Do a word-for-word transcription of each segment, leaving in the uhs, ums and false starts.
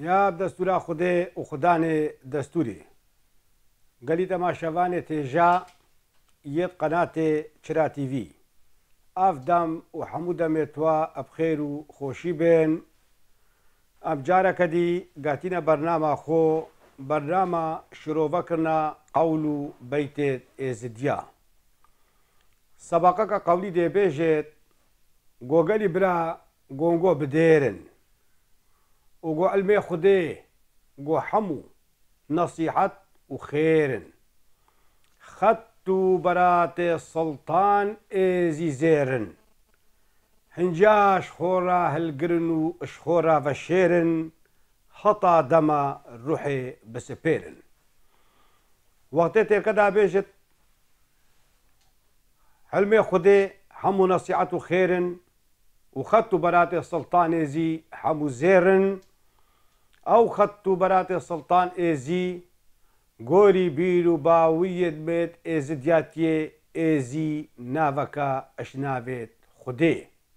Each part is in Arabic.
یا دستورا خودێ و خودانێ دەستوری گەلی تەماشەوانێ تێژا یەت قەناتێ چرا تیڤی ئافدام و هەموو دەمێتوە ئەبخێر و خۆشی بێن ئەم جارەکەدی گاتینە بەرنامە خۆ بەرنامە شرۆڤەکردە قەول و بەیتێت ئێزدیا سەبەقەکە قەولی دێبێژێت گۆگەلی برا گۆنگۆ بدێرن وگو علمي خدي گو حمو نصيحت وخيرن خدتو برات السلطان ايزي زيرن هنجاش خورا هالقرنو اشخورا فشيرن خطا دما روحي بسبيرن وقتي كدا بيجت علمي خدي حمو نصيحت وخيرن وخدتو برات السلطان ايزي حمو زيرن او خدتو برات السلطان ايزي گۆری بیر و باویت بێت ئێزدیاتیێ ئێزی ناوەکە ئەشناوێت خودێ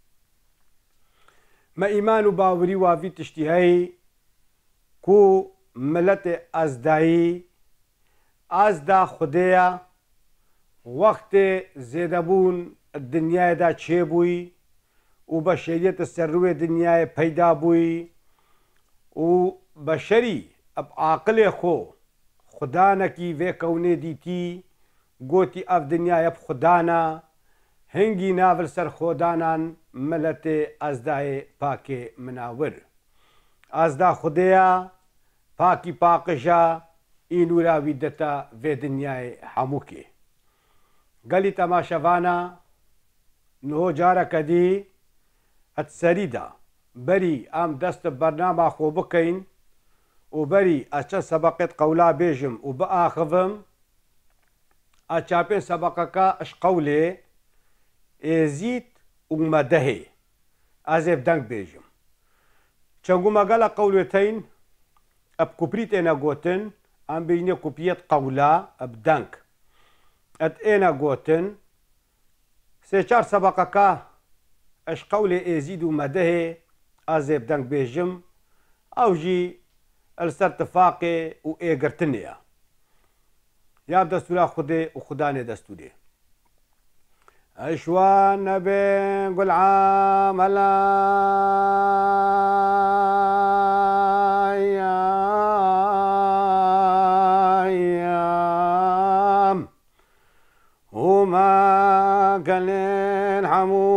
مە ئیمان و باوری واوی تشتی هەی کو ملەتێ ئازدایی ئازدا خودەیە وەختێ زێدەبوون دنیایدا چێبووی و بەشەریەتە سەرروێ دنیای پەیدا بووی و بەشەری ئەب عاقلێ خۆ خودانەکی vê کەونێ دیتی گۆتی ئەف دنیایە خودانە هەنگی ناول سەر خۆدانان مەلەتێ ئازدایێ پاکێ مناور ئازدا خودەیە پاکی پاقژە ئینوراوی دەتە vê دنیای هەمووکێ گەلی تەماشەوانە نهۆ جارەکەدی ئەت سەریدا بەری ئەم دەستە بەرنامە خۆ بکەین و بەری ئەچە سەبەقێت قەولا بێژم و بەئاخڤم ئەچاپێن سەبەقەکە ئەش قەولێ ئێزیت و مەدەهێ ئازێ دەنگ بێژم چەنگو مەگەلە قەولێتەین ئەب کوپریت ئێنە گۆتن ئەم بینێ کوپیەت قەولا ئەب دەنگ ئەت ئێنە گۆتن سێ چار سەبەقەکە ئەش قەولێ ئێزید و مەدەهێ ئازێ دەنگ بێژم ئەوژی السر اتفاقي و ايقرتنيا يا دستورا خدي و خداني دستوري اشوان نبي قل عام الايام وما كان حمو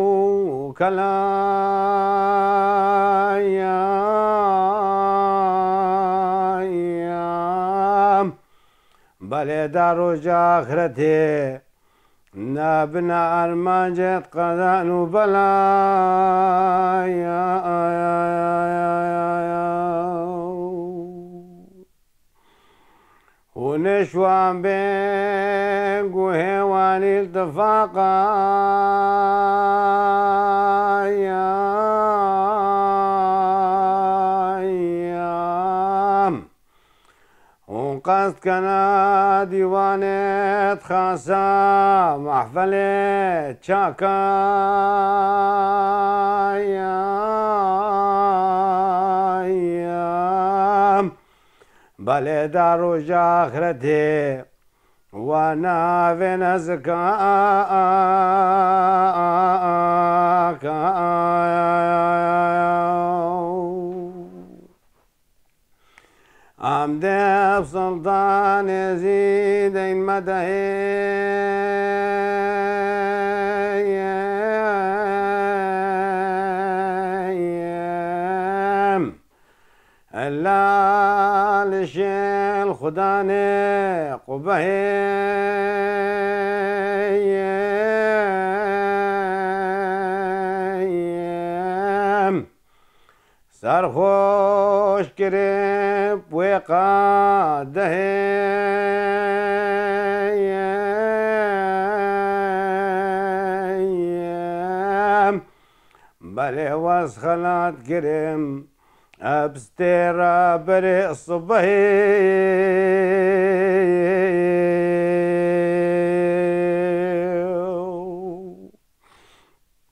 كلايام بله در و جاخرته نبنا ارمانجت قدان و بلای و نشوان بین و هوان التفاقا قصد كنا ديوانت خاصة محفلة شاكا بلي دارو جاخرتي وانا في نزكاك أمدب سلطان يزيد المدهيم إلا لشيل خداني قبهيم سرخوش كريب وقاده بلي واسخلات كريم ابستيرا بري الصبحي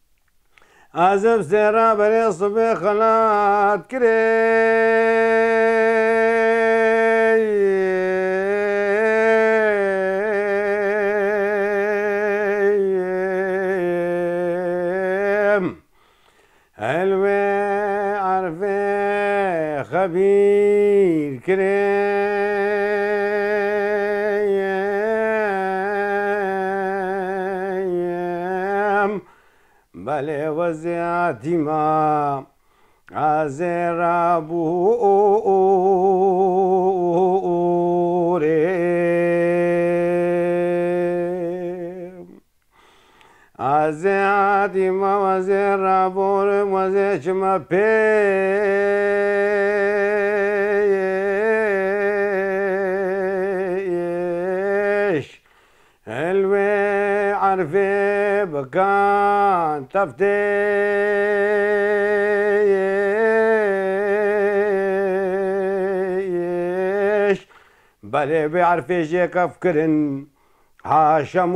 عزب سيرا بري صبي خلات كريم هلوي عرفي خبير كريم بلي وزع دماء عزر أبوري عزادي ما وزير رابور وزيش ما بيش الوي عرفي بكان تفتيش بلي بيعرفي جيك افكرن هاشم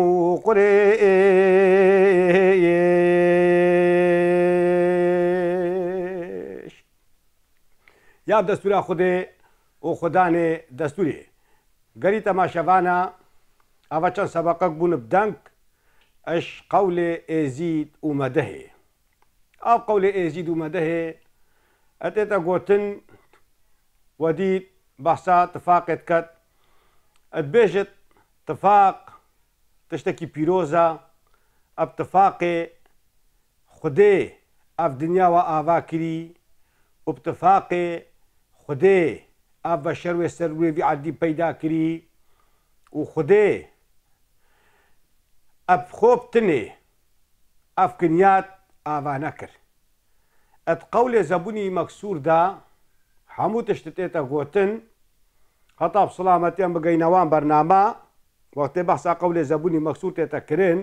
وقريش یا دستور خودی و خدانه دستوری گری تماشاوانا اوا چند سبقك بون بدنك اش قول ازيد ومدهي او قول ازيد ومدهي اتيتا قوتن وديد بحثا اتفاقت كت اتبيجت اتفاق تشتكي بيروزا اتفاق خدي اف دنيا وآوا كري واتفاق خدي اف بشر وسروي في عدي بيدا كري وخدي اف خوب تني اف كنيات آوا نكر ات قول زبوني مكسور دا حمو تشتتيتا قوتن خطاب سلامتين بقينوان برنامه وقت بحث قول زبوني مكسور تتكرين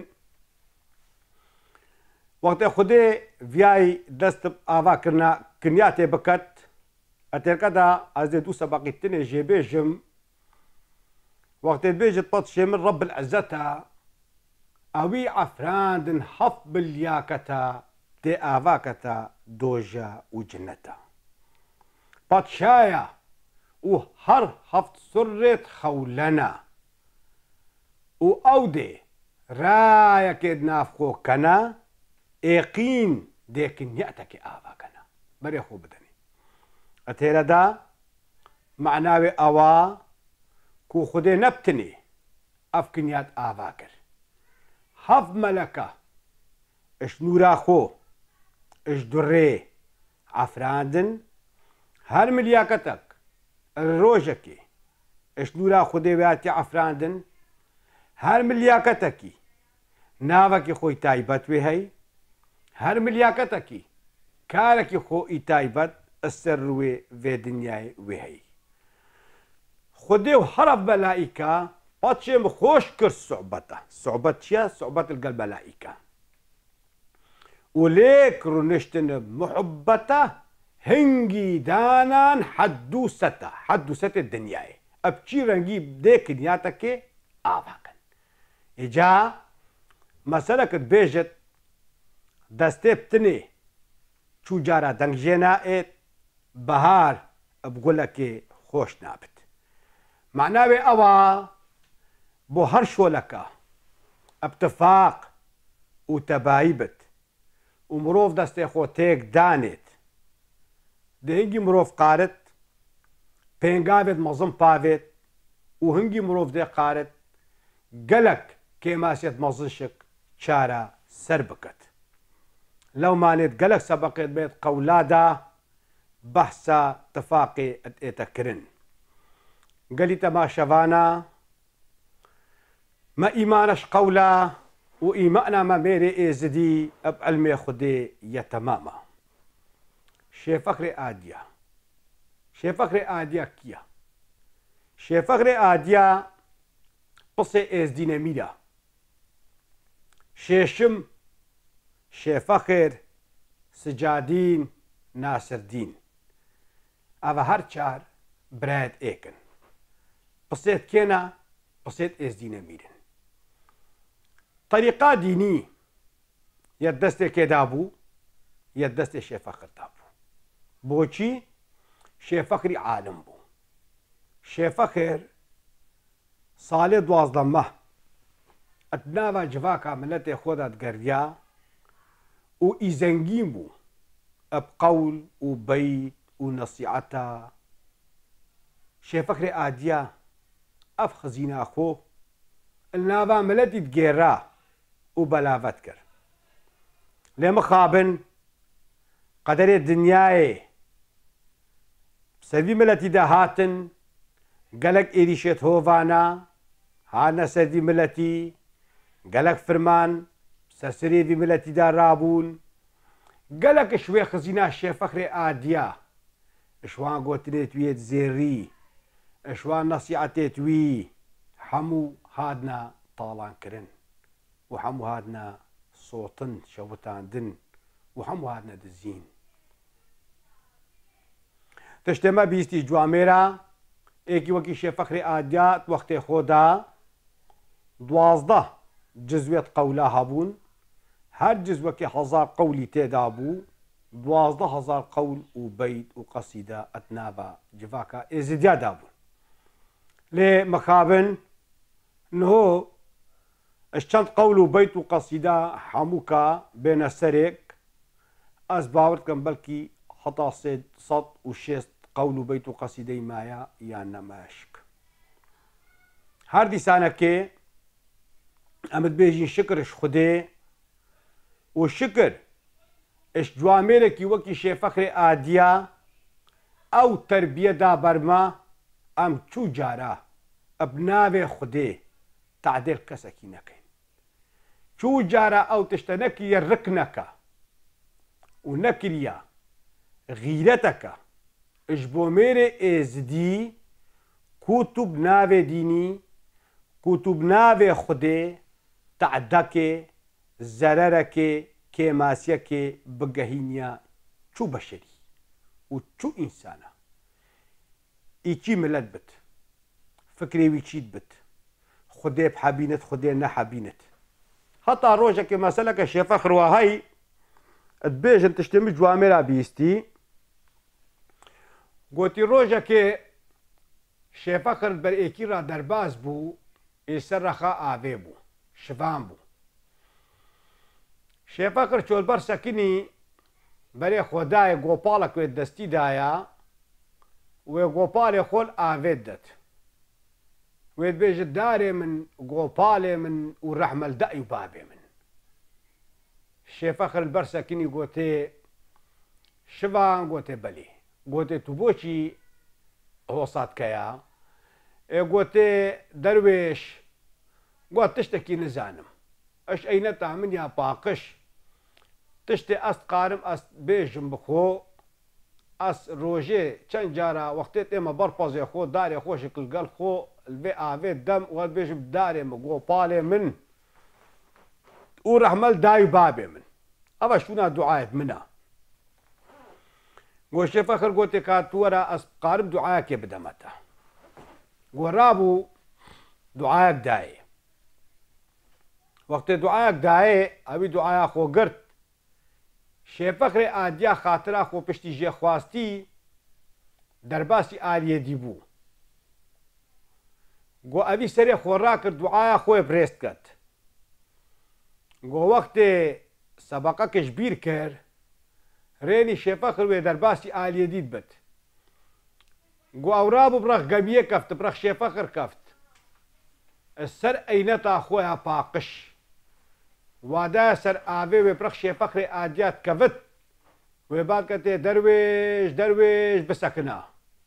وقت خدي فياي دست آوا كرنا كنياتي بكت اتركدا ازي دو سبقيتني جيبيجم وقت بيجت بطشي من رب العزتا اوي عفراند حف بالياكتا دي آواكتا دوجا وجنتا بطشايا وهر حفت سرت خولنا و اودي رايا كيد نافخو كنا ايقين ديكن يأتك آوا كنا بري خو بدني اتيرا دا معناوي اوا كو خدي نبتني افكنيات آواكر حف ملكة اش نورا خو اش دري عفراندن هر ملياكتك الروجكي اش نورا خدي وياتي عفراندن هر ملياكتكي ناوكي خوي تايبت وهي هر ملياكتكي كاركي خوي تايبت السروي في دنياي وهي خدي وحرف ملائكة باتشم خوش كر صعبته صعبة شيا صعبة القلب ملائكة وليك رنشتن محبته هنجي دانا حدوسته حدوسة الدنياي ابشي رنجيب ديك نياتك آفاكن إجا مسألة بيجت دستي بتني شو جارا دنجينا إت بهار بقولك خوش نابت معناوي أوا بو هر شولكا اتفاق وتبايبت ومروف دستي خوتيك دانت دهنجي مروف قارت بينغافت مظم بافت وهنجي مروف دي قارت قلك كيماسيت مظنشك شارع سربكت لو مانت قلك سبقت بيت قولادا بحثا تفاقي اتكرن قلت ما شفانا ما إيمانش قولا وإيماننا ما ميري إزدي أبعلمي خدي يتماما شي فخري آديا شي فخري آديا كيا شي فخري آديا قصي إزدي نميدا شيشم شي فخر سجادين ناصر دين أفا هر چار براد إيكن قصيت كينا قصيت إزدي نميدن طريقة ديني يدست كدابو يدست شي فخر دابو بوشي شي فخري عالم بو شي فخر صالح دوازدمه اتناوا جواكا ملت خودت گریا و ایزنگیم بو بقول وبيت ونصيعتا شێفەخرێ ئادیا ئەف خزینە خۆ ناوا ملەتی دگێڕا و بەلاڤەت کرد لێ مخابن قەدەرێ دنیایێ سەروی ملەتیدا هاتن گەلک ئێریشێت هۆڤانە هانە سەروی ملەتی گەلک فرمان سەرسرێوی ملەتیدا ڕابوون گەلک شوێ خزینە شێفەخرێ ئادیا شوان گوترێت وێت زێڕی شوان نەسیعەتێت وی هەموو هادنە تاڵانکردن و هەموو هادنە سۆتن شەوتاندن و هەموو هادنە دزین تشتێمە بیستی جوامێرە ئێکی وەکی شێفەخرێ ئادیا وەختێ خۆدا دوازدە جزوێت قەولا هەبوون هەر جزوەکی هەزار قەولی تێدا بوو دوازدە هەزار قەول و بەیت و قەسیدە ئەتنابە جڤاکە ئێزیدیادا بوون لێ مەخابن نهۆ چەند قەول و بەیت و قەسیدە هەمووکە بێنە سەرێک ئەس باوەڕ دەکەم بەلکی هەتا سەد و شێست قەول و بەیت و قەسیدەی مایە یان نەماشک هەر دیسانەکێ ئەمت بێژین شکرش خودێ و شکر ئش جوامێرێکی وەکی شێفەخرێ ئادیا ئەو تەربیەدا بەرمە ئەم چوو جارە ئەب ناوێ خودێ تعدێل کەسێکی نەکەین چوو جارە ئەو تشتە نەکریە ڕک نەکە و نەکریە غیرەتەکە ئش بۆ مێرێ ئێزدی کوتوب ناوێ دینی کوتوب ناوێ خودێ تعدەکێ زەرەرەکێ کێماسیەکێ بگەهینە چوو بەشەری و چوو ئینسانە ئیچی ملەت بت فکرێوی چیت بت خودێ بحەبینت خودێ نەحەبینت هەتا ڕۆژێکێ مەسەلەکە شێفەخر وەهەی ئەتبێژن تشتێمی جوامێرا بیستی گوتی ڕۆژێکێ شێفەخر بەر ئێکیڕا دەرباز بوو ئێسەر ڕەخا ئاوێ بوو شڤان بوو شێفەخر چۆلبەر سەکنی بەرێ خۆدایە گۆپاڵە کوێت دەستیدایە وێ گۆپالێ خۆل ئاوێت دەت وێت بێژت دارێ من گۆپالێ من و ڕەحمەلدەئی و بابێ من شێفەخر بەر سەکنی گۆتێ شڤان گۆتێ بەلێ گۆتێ تو بۆچی هۆساتکەیە ئێ گۆتێ دەروێش گوت تشتێکی نزانم ئەش ئەینەتا من یا پاقش تشتێ ئەست قارم ئەست بێژم بخۆ ئەس ڕۆژێ چەند جارە وەختێت ئێمە بەرپەزێ خۆ دارێ خۆشی کلگەل خۆ لێ ئاوێت دەم وەت بێژم دارێمە گۆپالێ من و ڕەحمەل دای و بابێ من ئەوە شوونە دوعایەت منە گۆ شێفەخر گۆتێ کاتووەرە ئەس قارم دوعایەکێ بدەمەتە گۆ ڕابوو دوعایەک دایێ وەختێ دوعایەک دایێ ئەوی دوعایا خۆ گرت شێفەخرێ ئادیا خاترا خۆ پشتی ژێخواستی دەرباسی ئاریەدی بوو گۆ ئەوی سەرێ خۆڕا کرد دوعایا خۆی برێست کرد گۆ وەختێ سەبەقەکەش بیر کرد رێنی شێفەخر وێ دەرباسی ئالیەدیت بت گۆ ئەورا بوو بڕەخ گەمیە کەفت بڕەخ شێفەخر کەفت سەر ئەینەتا خۆیان پاقش وادایە سەر ئاوێ وێ بڕەخ شێفەخرێ ئادیات کەوت وێ باکەتێ دەروێش دەروێش بسەکنە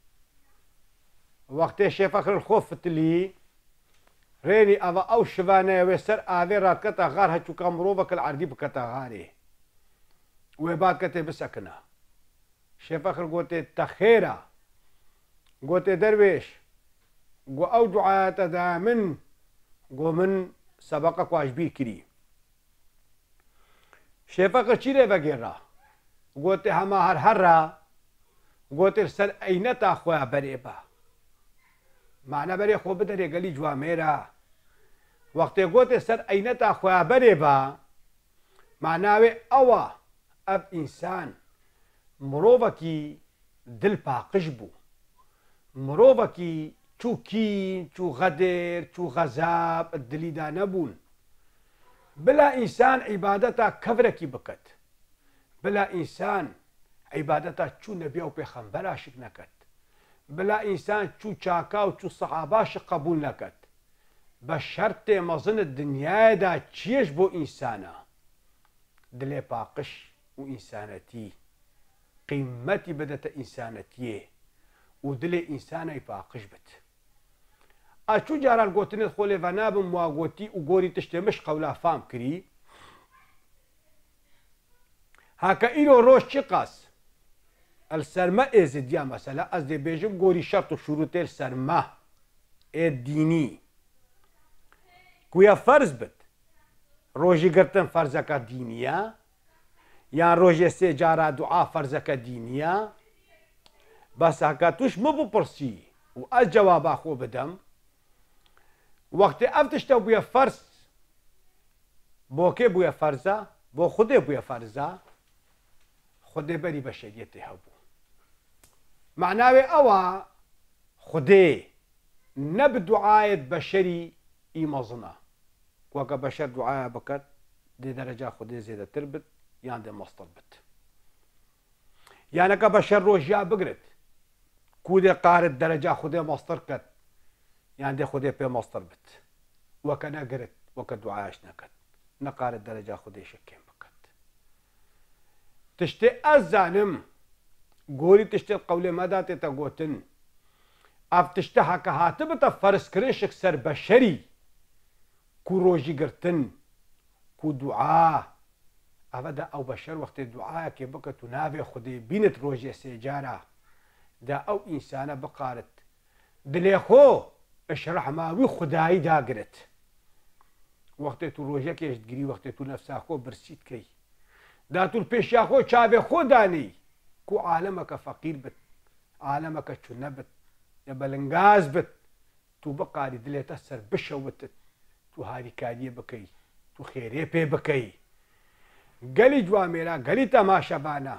وەختێ شێفەخر خۆ فتلی رێنی ئەوە ئەو شڤانەیە وێ سەر ئاوێ ڕاتکەتە غار هەچووکە مرۆڤەکە عەردی بکەتە غارێ وێ باکەتێ بسەکنە شێفەخر گۆتێ تەخێرە گۆتێ دەروێش گۆ ئەو دوعایەتەدا من گۆ من سەبەقە کواشبیر کری شێفەخر چی لێ بەگێڕا گۆتێ هەما هەر هەرە گۆتێ سەر ئەینەتا خۆیان بەرێ بە معنە بەرێ خۆ بدەرێ گەلی جوامێرە وەختێ گۆتێ سەر ئەینەتا خۆیان بەرێ بە معناوێ ئەوە ئەب ئینسان مرۆڤەکی دل پاقش بوو مرۆڤەکی چوو کین چوو غەدێر چوو غەزاب دلیدا نەبوون بلا ئینسان عیبادەتا کەڤرێکی بکەت بلا ئینسان عیبادەتا چوو نەبی و پێخەمبەرا شک نەکەت بلا ئینسان چوو چاکا و چوو سەحاباش قبول نەکەت بە شەرتێ مەزنت دنیادا چێش بۆ ئینسانە دلێ پاقش و ئینسانەتی قیمەتی بدەتە ئینسانەتیێ و دلێ ئینسانەی پاقش بێت ئاچوو جاران گوتنت خۆ لێڤە نابم واگۆتی و گۆری تشتێمش قەولا فام کری هاکە ئیرۆ ڕۆژ چی قاس السەرمە ئێزدیا مەسەلا ئەس دەبێژم گۆری شەرت و شوروتێر سەرمە ئێ دینی کویە فەرز بت ڕۆژی گرتن فەرزەکە دینیە یان ڕۆژێ سێ جارا دوعا فەرزەکە دینیە بەس هەکە توش مەبپرسی و ئەس جەوابا خۆ بدەم وەختێ ئەف تشتە بووە فەرز بۆ کێ بووە فەرزە بۆ خودێ بووە فەرزە خودێ بەری بەشەریەتێ هەبوو معناوێ ئەوە خودێ نەب دوعایەت بەشەری ئیمەزنە وەکە بەشەر دوعایە بکات دێ دەرەجا خودێ زێدەتر بت یان دێ مەستر بت یانەکە بەشەر ڕۆژیا بگرێت کو دێ قارت دەرەجا خودێ مەستر کات یان دێ خودێ پێ مەستر بت وەکە نەگرت وەکە دوعایش نەکەت نەقارت دەرەجا خودێ شەکێن بکات تشتێ ئەس زانم گۆری تشتێت قەولێ مەدا تێتە گوتن ئەف تشتە هەکە هاتە بتە فەرزکردن شک سەر بەشەری کو ڕۆژی گرتن کو دوعا ئەوەدا ئەو بەشەر وەختێ دوعایەکێ بکەت و ناوێ خودێ بینت ڕۆژێ سێجارە دا ئەو ئینسانە بقارت دلێ خۆ ئەشرەحماوی خودایی داگرێت وەختێ تو ڕۆژەکێشت گری وەختێ تو نەفسا خۆ برسیت کەی داتور پێشیا خۆ چاوێ خۆ دانی کو عالەمەکە فەقیر بت عالەمەکە چونە بت یا بەلنگاز بت تو بقاری دلێتە سەر بشەوتت تو هاریکاریە بکەی تو خێرێ پێ بکەی گەلی جوامێرە گەلی تەماشەبانە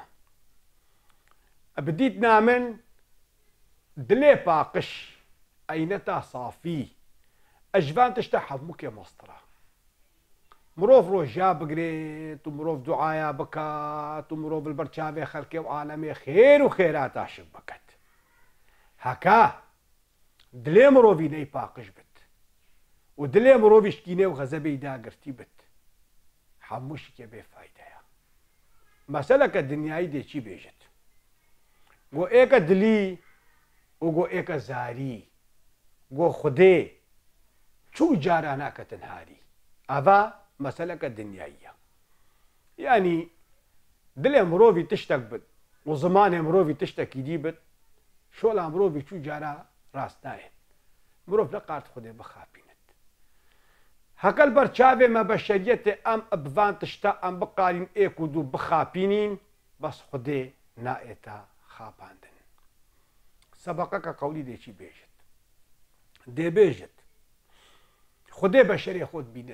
بدیت نامن دلێ پاقش ئەینەتا سافی ئەژوان تشتە حەمووکێ مەسترە مرۆڤ ڕۆژیا بگرێت و مرۆڤ دوعایا بکات و مرۆڤ بەرچاوێ خەڵکێ و عالەمێ خێر و خێرات عاشق بکات هەکا دلێ مرۆڤی نەی پاقش بت و دلێ مرۆڤیش کینێ و غەزەبەی داگرتی بت هەموو شتێ بێفایدەیە مەسەلەکە دنیایی دێکی بێژێت گۆ ئێکە دلی و گۆ ئێکە زاری گۆ خودێ چوو جارە ناکەتن هاری ئەڤە مەسەلەکە دنیاییە یعنی دلێ مرۆڤی تشتێک بت و زمانێ مرۆڤی تشتێکی دی بت شۆڵا مرۆڤی چوو جارە ڕاست نایێت مرۆڤ نەقارت خودێ بخاپینت هەکەل بەرچاوێ مە بەشەریەتێ ئەم ئەبڤان تشتە ئەم بقارین ئێک و دوو بخاپینین بەس خودێ نائێتە خاپاندن سەبەقەکە قەولی دێکی بێژێت دێبێژێت خودێ بەشەرێ خۆت بینت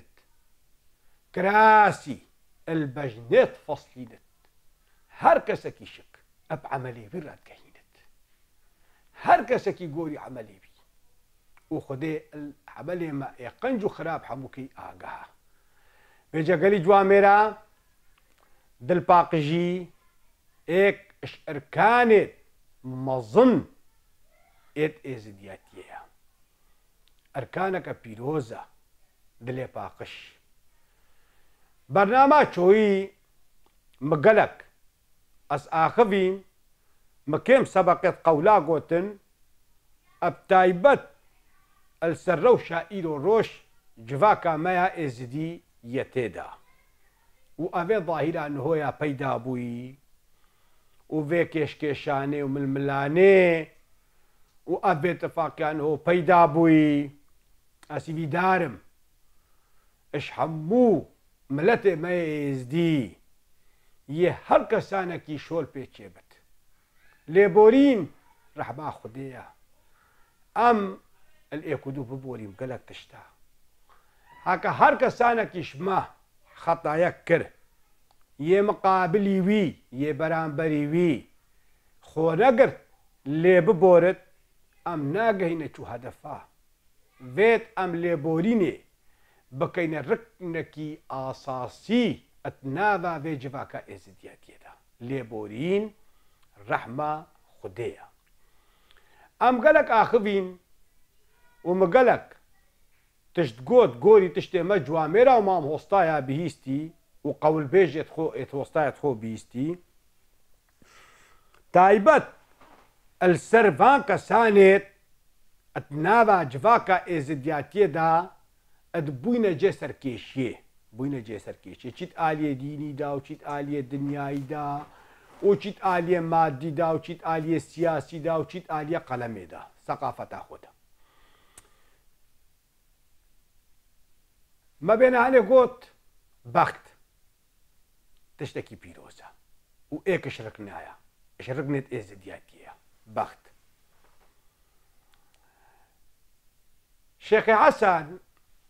کراسی البەژنێت فەسلینت هەر کەسێکی شک ئەب عەمەلێوی ڕادگەهینت هەر کەسێکی گۆری عەمەلێوی و خودێ عەمەلێ مە ئێ قەنج و خراپ هەمووکەی ئاگاها بێجەگەلی جوامێرە دڵپاقژی ئێک ئەرکانێت مەزن ئێت ئێزدیاتیەیە ئەرکانەکە پیرۆزە دلێ پاقش بەرنامە چۆیی مگەلک ئەس ئاخەڤین مکێم سەبەقێت قەولا گۆتن ئەب تایبەت ئەلسەررە و شائیر و ڕۆژ جڤاکە مەیە ئێزدی یەتێدا و ئەڤێ ظاهیرا نهۆیە پەیدا بووی و vê kêşkêşanê û milmilanê û ev bêtifaqyan hû peyda bûyî ez vî darim eş hemû miletê me êzdî yê her kesanekî şol pê çêbit lêborîn rehma Xwedê ye em el ê ku dû biborîm gelek tişta heke her kesanekîş me xetayek kir yê miqabilî wî yê beramberî wî xwe negirt lê biborit em nagehîne çû hedefa vêt em lêborînê bikeyne riknekî asasî et nava vê civaka êzidiyetiyê de lêborîn رحمة خدية أم قالك آخذين ومقالك تشتقوت قولي تشتي مجوى ميرا ومام هوستايا بهيستي وقول بيج يتخو يتوسطايا تخو بهيستي تايبت السرفان كسانت اتنابا جفاكا ازدياتي دا ادبوينا جسر كيشيه بوينا جسر كيشيه چيت آلية ديني دا وچيت آلية دنياي دا وچيت آلية مادي دا وچيت آلية سياسي دا وچيت آلية قلمي دا ثقافة خودها ما بين هاني قوت بخت تشتكي بيروزا وايك شركنايا شركنت ازدياتية بخت شيخ حسن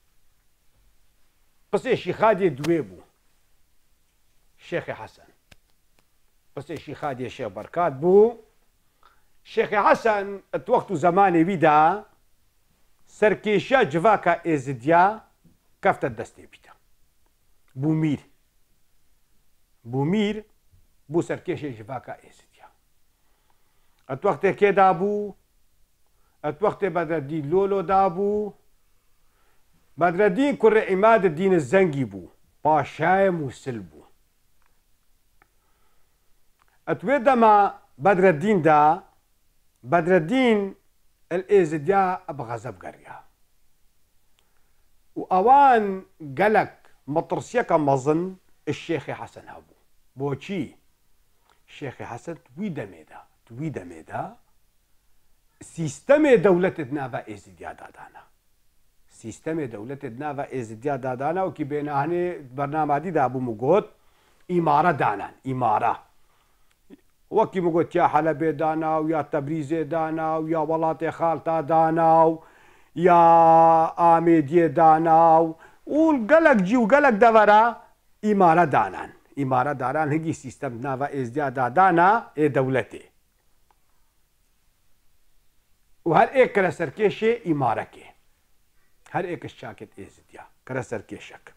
قصي شيخادي دويبو شيخ حسن قصي شيخادي شيخ بركات بو شيخ حسن اتوقتو زماني بيدا سركيشا جفاكا ازديا كفت الدستي بيدا بومير بومير بو سركيشا جفاكا ازديا اتوقت كده بو اتوقت بدر الدين لولو دابو بدر الدين كر عماد الدين الزنقي بو باشاي مسلبو اتويدا ما بدر الدين دا بدر الدين الازديا بغزب قريا واوان قالك مطرسيا كمظن الشيخ حسن هبو بوشي الشيخ حسن تويدا ميدا تويدا ميدا سيستم دولة نافا ازديا دادانا سيستم دولة نافا ازديا دادانا وكي بينا هني برنامج دي دا ابو مقود امارة دانا امارة وكي مقود يا حلب دانا ويا تبريز دانا ويا ولاتي خالتا دانا يا آميدي دانا وقلق جي وقلق دورا امارة دانا امارة دانا هجي سيستم نافا ازديا دادانا اي دولتي وهر ايك كرا سركيشي اماركي هر ايك الشاكت ازديا كرا سركيشك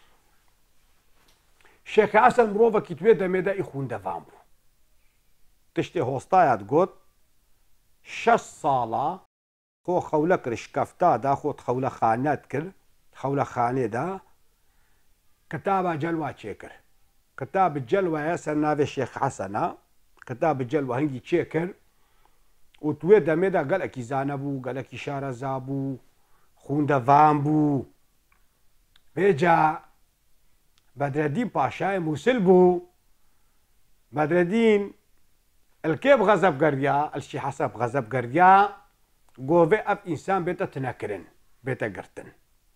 شيخ حسن مروفا كتويدا ميدا اخون دفامبو تشتي هوستايات قوت شش صالة خو خولك رشكفتا دا خو تخولة خانات كر تخولة خاني دا كتابة جلوة تشيكر كتاب الجلوة ياسر نافي الشيخ حسن كتاب الجلوة هنجي تشيكر وتويدا ميدا قالك زانبو قالك شارة زابو خوندا فامبو بيجا بدر الدين باشاي مسلبو بدر الدين الكيب غزب قريا الشي حسب غزب قريا قوفي اب انسان بيتا تنكرن بيتا قرتن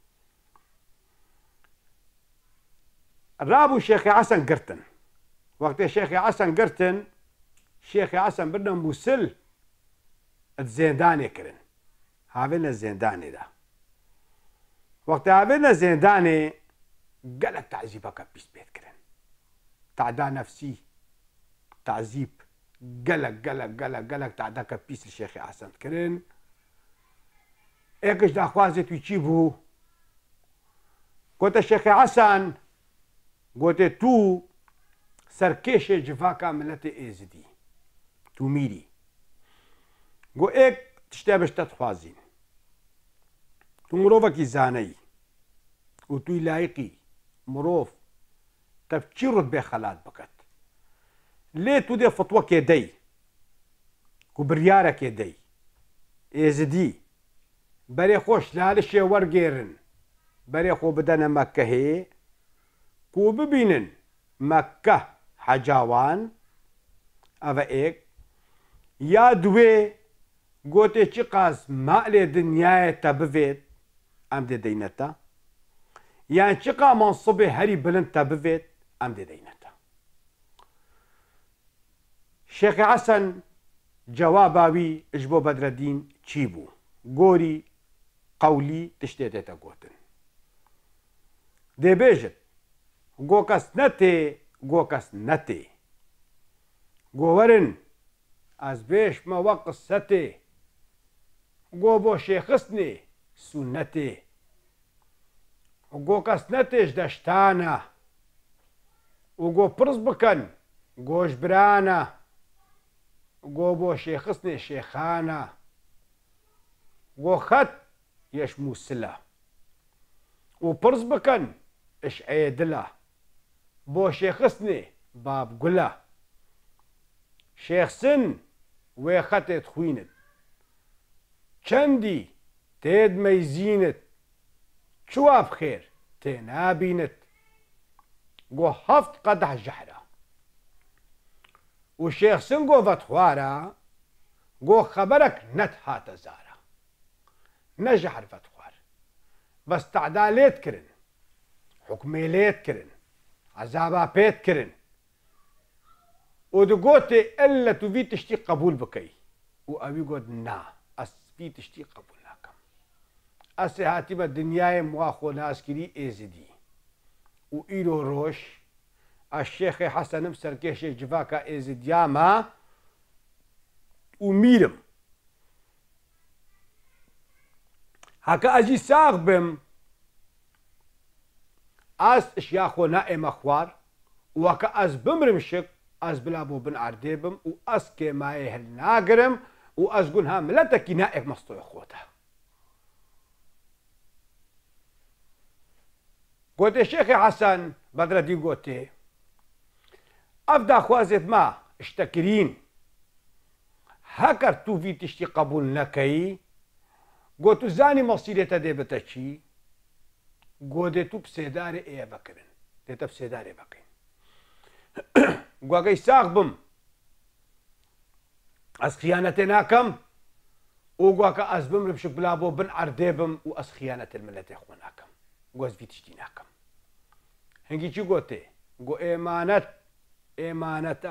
رابو شيخ حسن قرتن وقت الشيخ حسن قرتن شيخ حسن بدنا مسل الزنداني كرن هاوينا الزنداني ده وقت هاوينا الزنداني قالك تعذيبك بيس بيت كرن تعدا نفسي تعذيب قالك قالك قالك قالك تعداك بيس الشيخ حسن كرن ايكش دا خوازت ويجيبو قلت الشيخ حسن قلت تو سركيش جفاكا ملتي ازدي تو ميري قو ايك تشتابش تتخوازين تو مروفك زاني وتو لايقي مروف تفكيرت بخلات بكت ليه تو دي فطوة كيدي كبريارة كيدي ازدي بري خوش لالشي ورقيرن بري خو بدنا مكة هي كو ببينن مكة حجاوان افا ايك يا دوي قوتي چقاس مالي دنياي تبفيت ام دي دينتا يعني چقا منصبي هري بلند تبفيت ام دي دينتا شيخ حسن جواباوي اجبو بدر الدين تشيبو قوري قولي تشتيتتا قوتن دي بيجت قوكس نتي قوكس نتي قورن از بيش ما وقصتي قو بو شيخسني سنتي وقو كسنتش دشتانا وقو برز بكن قوش برانا گۆ بۆ شێخستنێ شێخانە گۆ خەت یەشموسلە و پرس بکەن ئشعێ دلە بۆ شێخستنێ بابگولە شێخسن وێ خەتێت خوێنت چەندی تێد مەیزینت چوا بخێر تێنابینت گۆ هەفت قەدەح ژەحرە و شێخسن گۆ ڤەتخوارە گۆ خەبەرەک نەت هاتە زارە نەژەحر ڤەتخوار بەس تەعدا لێت کرن حوکمێ لێت کرن عەزابا پێت کرن و دگۆتێ ئەلە تو ڤی تشتی قبول بکەی و ئەوی گۆت نا ئەس ڤی تشتی قبول ناکەم ئەسێ هاتیمە دنیایە وا خۆ ناسکری ئێزیدی و ئیرۆ ڕۆژ ئەشێخێ حەسەنم سەرکێشێ جڤاکە ئێزیدیامە و میرم هەکە ئەجی ساغ بم ئەس ئشیا خۆ نا ئێمە خوار وەکە ئەس بمرم شک ئەس بلا بۆ بن ئاردێ بم و ئەس کێمایە هەل ناگرم و ئەس گونها ملەتەکی نائێک مەستۆی خۆتە گۆتێ شێخی حەسەن بەدرەدی گۆتێ ئەف داخوازێت ما شتەکرین هەکەر تو ڤی تشتی قبول نەکەی گۆ تو زانی مەسیرێتە دێ بتە چی گۆ دێ تو پسێدارێ ئێ بکردن دێتە پسێدارێ بکەین گواگەی ساغ بم ئەس خیانەتێ ناکەم و گواکە ئەس بمرم شک بلا بۆ بن ئەردێ بم و ئەس خیانەتێ ملەتێ خۆ ناکەم گۆز ڤی تشتی ناکەم هەنگی چی گۆتێ گۆ ئێمانەت ئێمانەتە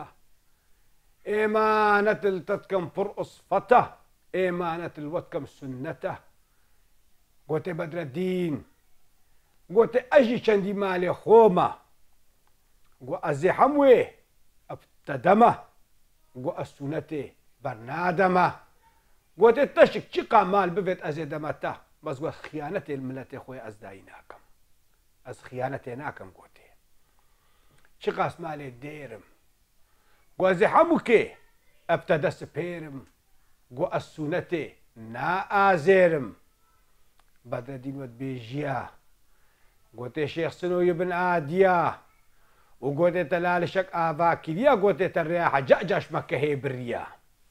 ئێمانەت تەتکەم پڕ ئوسفەتە ئێمانەت وەتکەم سونەتە گۆتێ بەدرەدین گۆتێ ئەژی چەندی مالێ خۆمە گۆ ئەزێ هەموێ ئەفتەدەمە گۆ ئەسونەتێ بەرنادەمە گۆتێ تەشک چی قامال ببێت ئەزێ دەمەتە بەس گۆ خیانەتێ ملەتێ خۆی ئەزدایی ناکەم ئەس خیانەتێ ناکەم گۆتێ چی قاس مالێ دێرم گۆ ئەزێ هەموو کێ ئەفتەدە سپێرم گۆ ئەسونەتێ نائازێرم بەدرەدین وەت بێژیە گۆتێ شێخسنۆی بن ئادیە و گۆتێتە لالشەک ئاڤاکیریە گۆتێتە ڕێیا حەجە جاشمەکە هەیە بڕیە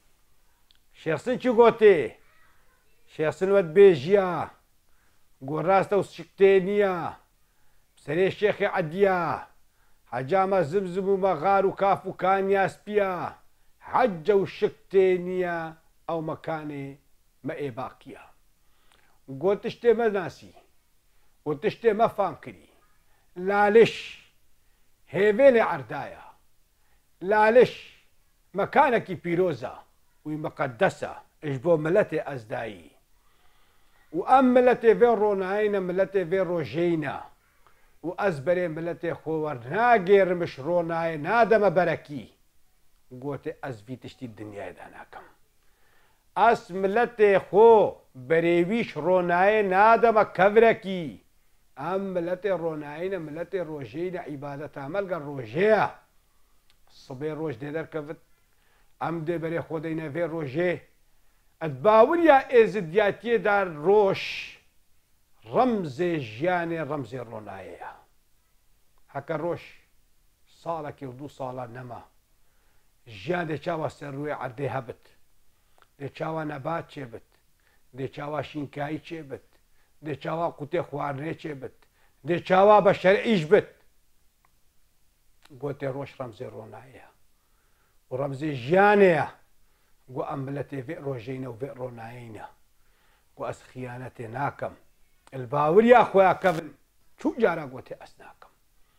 شێخسن چی گۆتێ شێخسن وەت بێژیە گۆ ڕاستە و شکتێ نییە سەرێ شێخی عەدیە حەجامە زمزم و مەغار و کاف و کانیاسپیە حەجە و شکتێ نییە ئەو مەکانێ مە ئێ باقیە گۆ تشتێ مەناسی و تشتێ مەفام کردی لالش هێڤێ لێ عەردایە لالش مەکانێکی پیرۆزە وی مەقەدەسە ئش بۆ ملەتێ ئەزدایی و ئەم ملەتێ vê ڕۆنایینە ملەتێ vê ڕۆژەینە و ئەس بەرێ ملەتێ خۆ وەرناگێرمش ڕۆنایە نادەمە بەرەکی گۆتێ ئەس ڤی تشتی دنیایدا ناکەم ئەس ملەتێ خۆ بەرێویش ڕۆنایە نادەمە کەڤرەکی ئەم ملەتێ ڕۆنایینە ملەتێ ڕۆژەینە عیبادەتە مەلگە ڕۆژەیە سبێ ڕۆژ دێ دەرکەوت ئەم دێ بەرێ خۆ دەینە vê ڕۆژێ ئەت باوریە ئێزدیاتیێدا ڕۆژ ڕەمزێ ژیانێ ڕەمزێ ڕۆنایەیە هەکە ڕۆژ ساڵێکی و دوو ساڵە نەما ژیان دێ چاوە سەر ڕووی عەردێ هەبت دێ چاوە نەبات چێبت دێ چاوە شینکایی چێبت دێ چاوە قوتێ خواردنێ چێبت دێ چاوە بە شەرعیش بت گۆتێ ڕۆژ ڕەمزێ ڕۆنایەیە و ڕەمزێ ژیانەیە گۆ ئەم ملەتێ vê ڕۆژەینە و vê ڕۆنایینە گۆ ئەس خیانەتێ ناکەم الباوریا خۆیان کەون چوو جارە گۆتێ ئەس ناکەم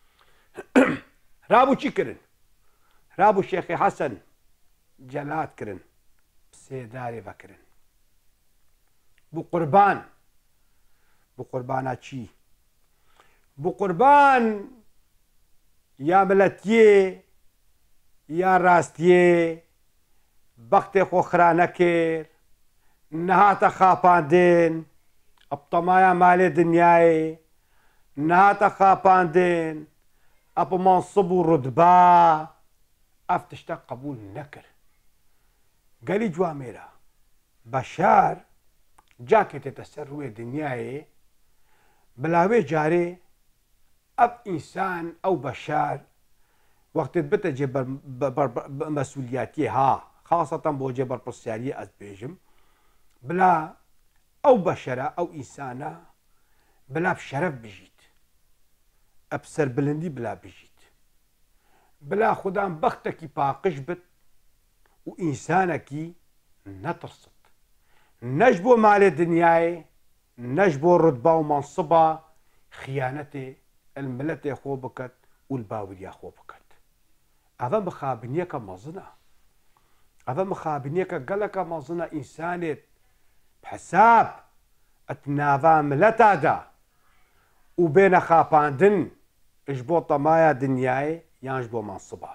رابوو چی کردن رابوو شێخی حەسەن جەلات کردن پسێدارێ بەکردن بوو قوربان بوو قوربانە چی بوو قوربان یا ملەتیێ یا ڕاستیێ بەختێ خۆ خرا نەکرد نەهاتە خاپاندن ئەپتەمایە مالێ دنیایێ نەهاتە خاپاندن ئەپە مەنسب و ڕوتبا ئەف تشتە قبول نەکرد گەلی جوامێرە بەشار جاکێتێتە سەر ڕووی دنیاێ بەلاوێ جارێ ئەف ئینسان ئەو بەشار وەختت بتە جێ مەسئولیەتی ها خاصەتەن بۆ جێ بەرپرسیاریە ئەس بێژم بلا ئەو بەشەرە ئەو ئینسانە بلا شەرەف بژیت ئەب سەربلندی بلا بژیت بلا خوددان بەختێکی پاقش بت و ئینسانێکی نەترست نەش بۆ مالێ دنیاێ نەش بۆ ڕوتبا و مەنسبە خیانەتێ الملەتێ خۆ بکەت و باوریا خۆ بکەت ئەvە مخابنیەکە مەزنە ئەvە مخابنیەکە گەلەکە مەزنە ئینسانێت حساب ئەت ناوا ملەتادا و بێنە خاپاندن ئش بۆ تەمایە دنیاێ یانش بۆ مەنسبە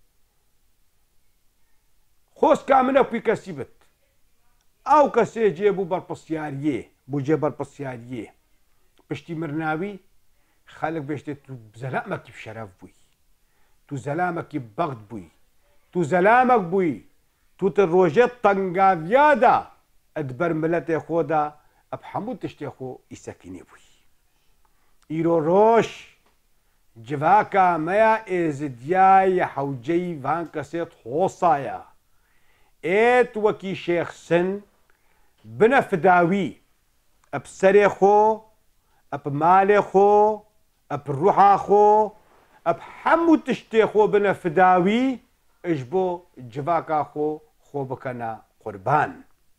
خۆسکا منە کوی کەسی بت ئەو کەسێ جێ بوو بەرپرسیاریێ بوو جێ بەرپرسیاریێ پشتی مرناوی خەڵک بێشتێت تو زەلامەکی شەرەف بووی تو زەلامەکی بەخت بووی تو زەلامەک بووی توتە ڕۆژێت تەنگاڤیادا ئەت بەر ملەتێ خۆدا ئەب هەموو تشتێ خۆ ئیسەکینی بووی ئیرۆ ڕۆژ جڤاکە مەیە ئێزدیایە حەوجەی ڤان کەسێت خۆسایە ئێت وەکی شێخسن بنە فداوی ئەپ سەرێ خۆ ئەپ مالێ خۆ ئەپ ڕوحا خۆ ئەپ هەموو تشتێ خۆ بنە فداوی ئش بۆ جڤاکە خۆ خۆ بکەنە قوربان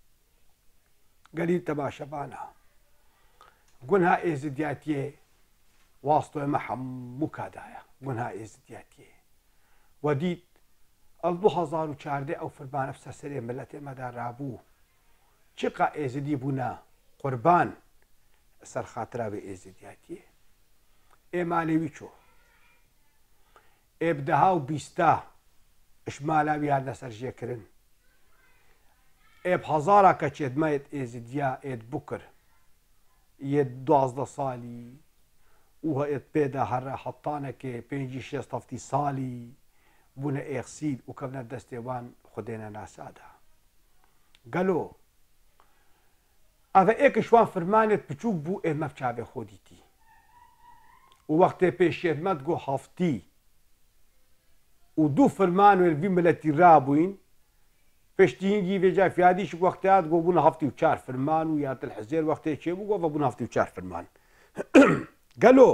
گەلی تەماشەبانە گونها ئێزدیاتیێ واستۆ ئێمە هەموو کادایە گونها ئێزدیاتیێ وەدیت ئەڵ دوو هەزار و چاردە ئەو فرمانە سەرسەرێ ملەت ئێمەدا ڕابوو چقا ئێزدی بوونە قوربان سەر خاتراوێ ئێزدیاتیێ ئێمانێوی چۆ ئێبدەها و بیستە شمالاویان لەسەر ژێکردن ئێب هەزارە کە چێدمەیت ئێزدیا ئێت بکر یەت دوازدە ساڵی و ئێت پێدا هەرە حەتانەکێ پێنجی شێست هەفتی ساڵی بوونە ئێخسید و کەونە دەستێوان خودێنە ناسادا گەلۆ ئەvە ئێکشوان فرمانێت بچووک بوو ئێمە چاوێ خۆ دیتی و وەختێ پێشێدمەت گۆ هەفتی و دوو فرمان وێلڤی ملەتی رابووین پشتی هینگی وێجا فیادیش وەختیات گۆ بوون هەفتی و چار فرمان و یاتل حزێر وەختێ چێ بوو گۆ بوون هەفتی و چار فرمان گەلۆ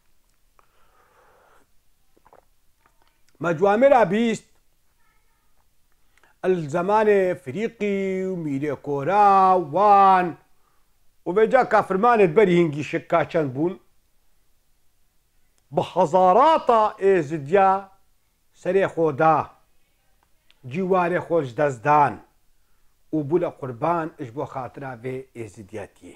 مەجوامێرا بیست الزەمانێ فریقی و میرێ کۆرا وان و بێجا کافرمانێت بەری هینگی شکا چەند بوون بە هەزاراتە ئێزدیا سەرێ خۆدا جیوارێ خۆش دەستدان و بوو لە قوربان ئش بۆ خاترا بێ ئێزدیاتیێ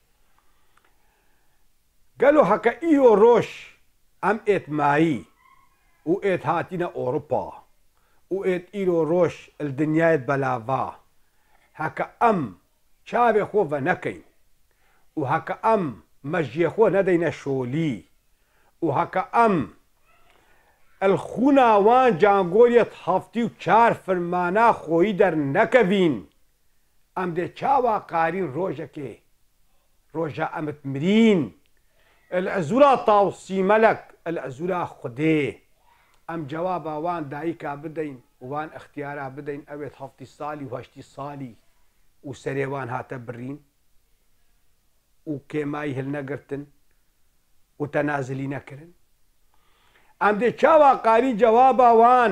گەلۆ هەکە ئیرۆ ڕۆژ ئەم ئێتمایی و ئێت هاتینە ئۆروپا و ئێت ئیرۆ ڕۆژ دنیایەت بەلاڤا هەکە ئەم چاوێ خۆ بە نەکەین و هەکە ئەم مەژیە خۆ نەدەینە شۆلی و هەکە ئەم ئەلخووناوان جانگۆریەت هەفتی و چار فرمانە خۆی دەرنەکەڤین ئەم دێ چاوا قارین ڕۆژەکێ ڕۆژە ئەمت مرین العزورا تاوسی مەلەک العزورا خودێ ئەم جەوابە وان دایکا بدەین وان ئەختیارا بدەین ئەوێت هەفتی ساڵی و هەشتی ساڵی و سەرێوان هاتە برین و کێمای هەل نەگرتن و تەنازلی نەکردن ئەم دێ چاوا قاری جەوابە وان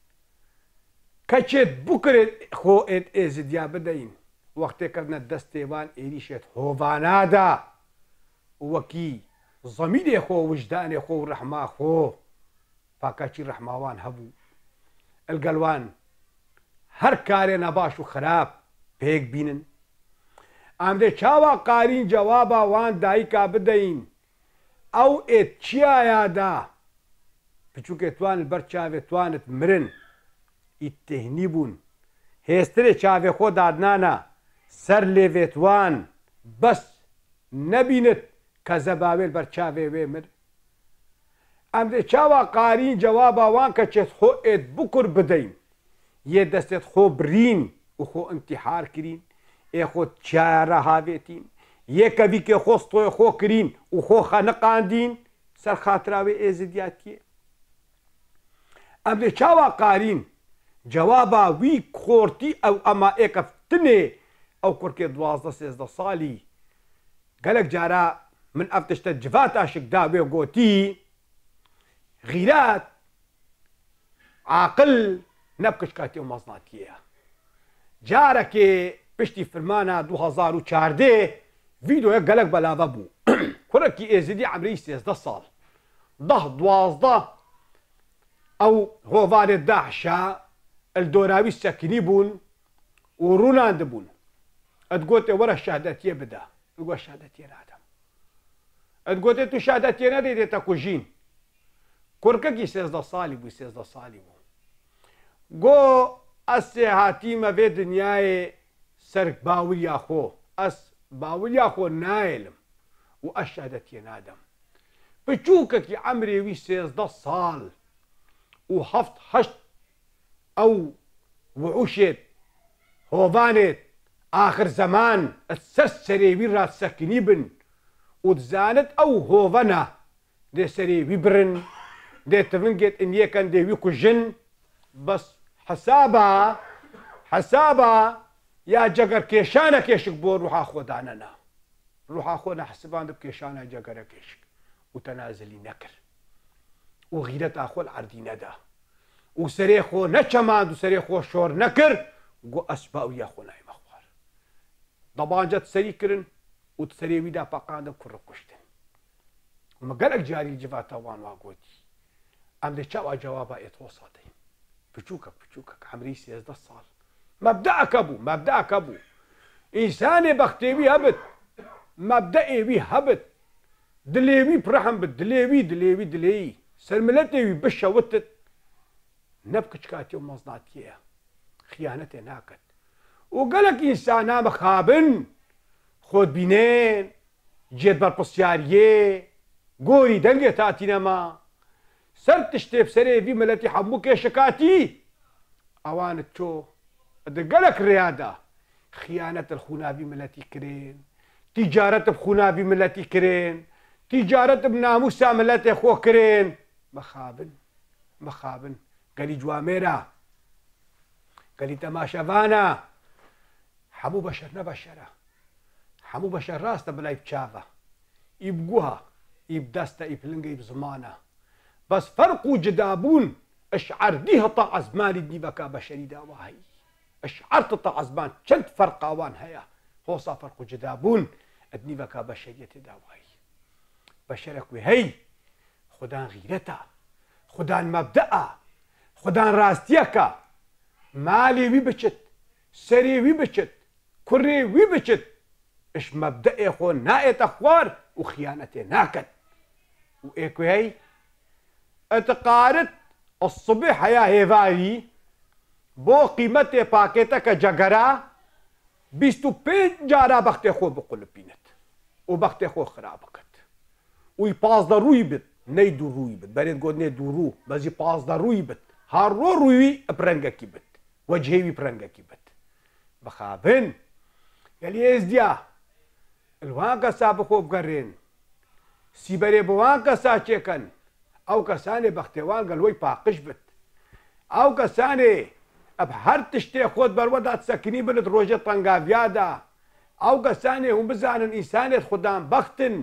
کەچێت بکرێت خۆ ئێت ئێزدیا بدەین وەختێکردنە دەستێوان ئێریشێت هۆڤانادا وەکی زەمیرێ خۆ وجدانێ خۆ و ڕەحما خۆ پاکاچی ڕەحماوان هەبوو ئەلگەلوان هەر کارێ نەباش و خراپ پێک بینن ئەم دێ چاوا قارین جەوابە وان دایکا بدەین ئەو ئێت چیایادا بچووکێ توانت بەر چاوێ توانت مرن ئیتتێهنی بوون هێسترێ چاوێ خۆ دادنانە سەر لێڤێتوان بەس نەبینت کە زەباوێت بەر چاوێ وێ مر ئەم دێ چاوا قارین جەوابە وان کە چێت خۆ ئێت بکوور بدەین یێ دەستێت خۆ برین و خۆ ئەنتیحار کرین ئێ خۆ چارە هاوێتین یەکەویکێ خۆستۆی خۆ کرین و خۆ خەنەقاندین سەر خاتراوێ ئێزدیاتیە ئەم لێ چاوا قارین جوابا وی خۆرتی ئەو ئەما ئێکەفتنێ ئەو کورکێ دوازدە سێزدە ساڵی گەلک جارە من ئەف تشتە جڤات ئاشکدا وێ گۆتی غیرات عاقل نەبکەش کاتی و مەزناتیەیە جارێکێ پشتی فرمانە دوو هەزار و چاردێ ڤیدۆیە گەلک بەلاڤە بوو کوڕێکی ئێزیدی عەمرەی سێزدە ساڵ دەه دوازدە ئەو هۆڤارێ داعشە ئەلدۆراوی سەکنی بوون و ڕووناندبوون ئەتگۆتێ وەرە شادەتیە بدە گوە شادەتیە نادەم ئەتگۆتێ تو شادەتیە نەدەی دێتە کوژین کورکەکی سێزدە ساڵی بوو سێزدە ساڵی بوو گۆ ئەسێ هاتیمە بێ دنیایێ سەر باوریا خۆ ئەس باوریا خۆ نایلم و ئەس شادەتیە نادەم بچووکەکی عەمرێوی سێزدە ساڵ و هەفت هەشت ئەو وعوشێت هۆڤانێت ئاخر زەمان سەر سەرێوی ڕاستسەکنی بن و دزانت ئەو هۆڤەنە دێ سەرێوی برن دێ تڤنگێت ئینیەکەن دێوی کوژن بەس حەسابە حەسابە یا جەگەر کێشانە کێشک بۆ ڕوحا خۆدانەنا ڕوحا خۆ نەحسبان دە کێشانە جەگەرە کێشک و تەنازلی نەکرد و غیرەتا خۆ عەردی نەدا و سەرێ خۆ نەچەماند و سەرێ خۆ شۆر نەکرد گۆ ئەسباویە خۆ نایمە خوار دەبانجەت سەری کردن و سەرێویدا پەقاندە کوڕە کوشتن مەگەلک جاری جڤاتەوان وا گۆتی ئەم لێ چاوا جەوابا ئێتۆ سادەین بچووکە بچووکە عەمری سێزدە ساڵ مەبدەعەکە بوو مەبدەعەکە بوو ئینسانێ بەختێوی هەبت مەبدەئێوی هەبت دلێوی پڕەحم بت دلێوی دلێوی دلێی سەرملەتێوی بشەوتت نەبکەچ کاتی و مەزناتیەیە خیانەتێ ناکەت و گەلک ئینسانە مەخابن خۆت بینێن جێت بەرپرسیاریێ گۆری دەنگێ تاتینەما سەر تشتێ سەرێوی ملەتی هەموو کێشەکاتی ئەوانت تۆ گەلک ڕێیادا خیانەتە خوناوی ملەتی کرێن تیجارەتە خوناوی ملەتی کرێن تیجارەتە ناموسا ملەتێ خۆ کرێن مەخابن مەخابن گەلی جوامێرە گەلی تەماشەوانە هەموو بەشەر نەبەشەرە هەموو بەشەر ڕاستە بەلای بچاوە ئیب گوها ئیب دەستە ئیب لنگە ئیب زمانە بەس فەرق و جدابوون ئەشعەردی هەتا عەزمانی دیڤەکە بەشەری داوایی ئەشعەرتە تا عەزمان چەند فەرقاوان هەیە هۆسا فەرق و جدابوون ئەدنیڤەکە بەشەریەتێ داوایی بەشەرەکوێ هەی خودان غیرەتە خودان مەبدەئە خودان ڕاستیەکە مالێوی بچت سەرێوی بچت کوڕێوی بچت ئش مەبدەئێ خۆ نائێتە خوار و خیانەتێ ناکەت و ئێکوێ هەی ئەتقارت الصبح هەیە هێڤاری بۆ قیمەتێ پاکێتەکە جەگەرە بیست و پێنج جارە بەختێ خۆ بقولپینت و بەختێ خۆ خراب بکەت وی پازدە ڕووی بت نەی دوو ڕووی بت بەرێت گۆت نێ دوو ڕوو بەزی پازدە ڕووی بت هەڕۆ ڕووی پرەنگەکی بت وەجهێوی پرەنگەکی بت بەخابن گەلی ئێزدیا ئەلوان کەسا بخۆ بگەڕێن سیبەرێ بۆوان کەسا چێکەن ئەو کەسانێ بەختێوان گەلۆی پاقش بت ئەو کەسانێ ئەب هەر تشتێ خۆت بەروەدات سەکنی بنت ڕۆژە تەنگاڤیادا ئەو کەسانێ هەم بزانن ئینسانێت خوددان بەختن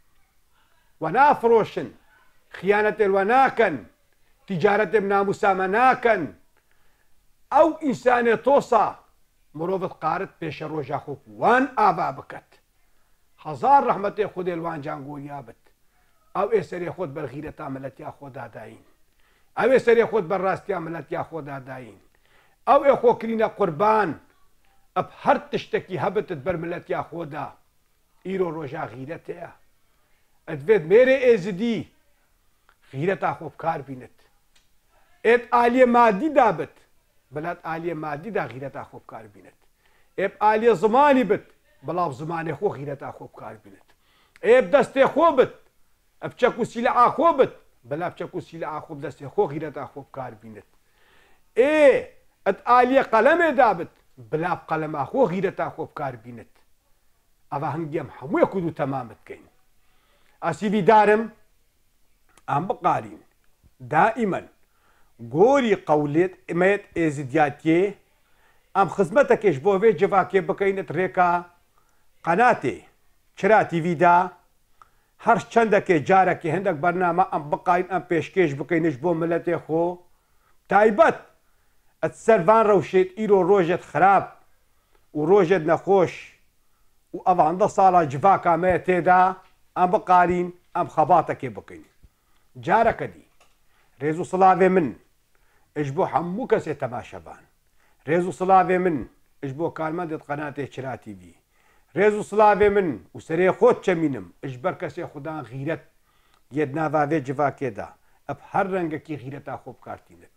و نافرۆشن خیانەتێ وە ناکەن تیجارەتێ ناموسامە ناکەن ئەو ئینسانێ تۆسا مرۆڤت قارت پێشە ڕۆژا خۆ وان ئاوا بکەت هەزار ڕەحمەتێ خودێ لوان جانگۆریا بت ئەو ئێ سەرێ خۆت بەرغیرەتا ملەتیا خۆداداین ئەوێ سەرێ خۆت بەڕاستیا ملەتیا خۆداداین ئەو ئێ خۆکرینە قوربان ئەب هەر تشتێکی هەبتت بەر ملەتیا خۆدا ئیرۆ ڕۆژا غیرەتەیە ئەدوێت مێرێ ئێزدی غیرەتا خۆ بکار بینت ئێت ئالیە مادی دابت بەلات ئالیە مادیدا غیرەتا خۆ بکار بینت ئێب ئالیە زمانی بت بەڵاو زمانێ خۆ غیرەتا خۆ بکار بینت ئێب دەستێ خۆ بت ئەب چەک و سیلە ئاخۆ بت بەلا بچەک و سیلە ئاخۆ دەستێ خۆ غیرەتا خۆ بکار بینت ئێ ئەت ئالیە قەلەمێ دابت بلا بقەلەما خۆ غیرەتا خۆ بکاربینت ئەوە هەنگێم هەمووی کود و تەمامت بکەین ئاسیبی دارم ئەم بقارین دائیمەن گۆری قەولێت ئمەیەت ئێزیدیاتیێ ئەم خزمەتەکەش بۆ وێ جڤاکێ بکەینت ڕێکا قەناتێ چرا تیڤیدا هەر چەندەکێ جارێکی هەندێک بەرنامە ئەم بقاین ئەم پێشکێش بکەینش بۆ ملەتێ خۆ تایبەت ئەت سەروان ڕەوشێت ئیرۆ ڕۆژێت خراپ و ڕۆژێت نەخۆش و ئەوەندە ساڵە جڤاکامەیە تێدا ئەم بقارین ئەم خەباتەکێ بکەین جارەکە دی ڕێز و سڵاوێ من ئش بۆ هەموو کەسێ تەماشەبان ڕێز و سڵاوێ من ئش بۆ کارمەندت قەناتێ چرا تیڤی ڕێز و سڵاوێ من و سەرێ خۆت چەمینم ئش بەر کەسێ خوددان غیرەت یەت ناڤاوێ جڤاکێدا ئەب هەر ڕەنگەکی غیرەتا خۆ بکارتینت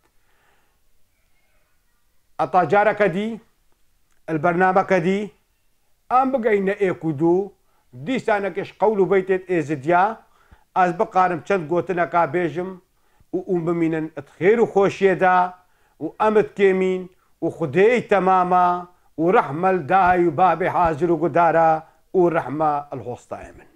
ئەتا جارەکە دی البەرنامەکە دی ئەم بگەینە ئێک و دوو دیسانەکەش قەول و بەیتێت ئێزدیا ئەس بقارم چەند گۆتنەکا بێژم و ئوم بمینن ئەت خێر و خۆشیێدا و ئەمت کێمین و خودەی تەمامە و ڕەحمە دای و بابێ حازر و گودارە و ڕەحمە الهۆستایە من